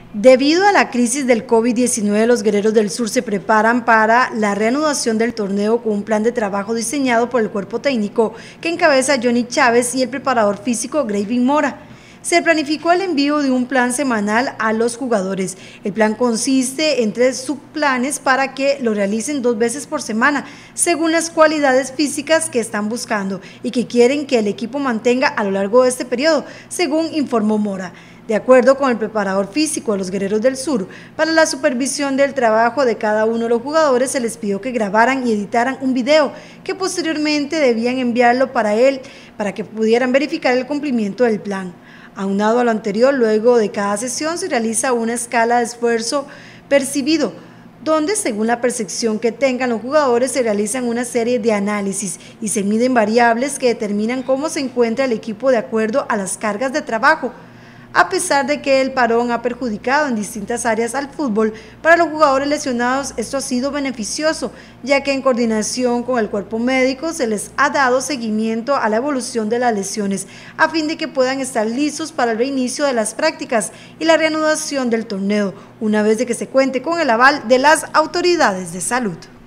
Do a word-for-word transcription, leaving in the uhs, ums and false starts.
Debido a la crisis del COVID diecinueve, los Guerreros del Sur se preparan para la reanudación del torneo con un plan de trabajo diseñado por el cuerpo técnico que encabeza Johnny Chávez y el preparador físico Graving Mora. Se planificó el envío de un plan semanal a los jugadores. El plan consiste en tres subplanes para que lo realicen dos veces por semana, según las cualidades físicas que están buscando y que quieren que el equipo mantenga a lo largo de este periodo, según informó Mora. De acuerdo con el preparador físico de los Guerreros del Sur, para la supervisión del trabajo de cada uno de los jugadores se les pidió que grabaran y editaran un video que posteriormente debían enviarlo para él, para que pudieran verificar el cumplimiento del plan. Aunado a lo anterior, luego de cada sesión se realiza una escala de esfuerzo percibido, donde según la percepción que tengan los jugadores se realizan una serie de análisis y se miden variables que determinan cómo se encuentra el equipo de acuerdo a las cargas de trabajo. A pesar de que el parón ha perjudicado en distintas áreas al fútbol, para los jugadores lesionados esto ha sido beneficioso, ya que en coordinación con el cuerpo médico se les ha dado seguimiento a la evolución de las lesiones, a fin de que puedan estar listos para el reinicio de las prácticas y la reanudación del torneo, una vez de que se cuente con el aval de las autoridades de salud.